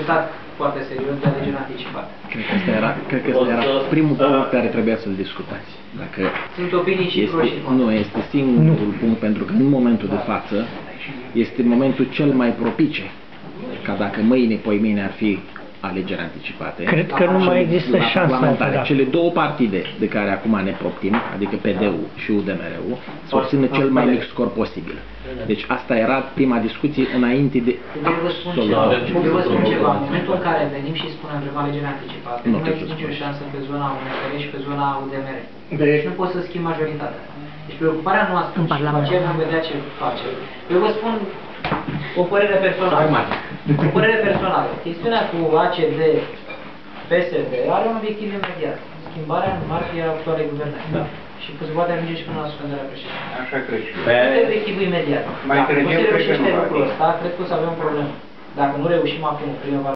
discutat foarte serios de alegeri anticipate. Cred că ăsta era primul punct care trebuia să-l discutați. Dacă sunt opinii și pro și contra. Nu, este singurul punct, pentru că în momentul de față este momentul cel mai propice ca dacă mâine, poimâine ar fi alegeri anticipate. Cred că nu mai există șansă. Cele două partide de care acum ne proptim, adică PD-ul și UDMR-ul, să obțină cel mai mic scor posibil. Deci asta era prima discuție înainte de Eu vă spun ceva. În momentul în care venim și spunem vrem alegeri anticipate, nu există nicio șansă pe zona UNPR și pe zona UDMR. Deci nu pot să schimb majoritatea. Deci preocuparea noastră și după aceea vom vedea ce face. Eu vă spun o părere personală. O părere personală. Chestiunea cu ACD, PSD are un obiectiv imediat. Schimbarea în martie a actualei guvernări. Da. Și că se poate ajunge și până la suspendarea președintelui. Așa cred și este obiectivul imediat. Dacă nu se reușește lucrul ăsta, cred că o să avem o problemă. Dacă nu reușim acum, primăvara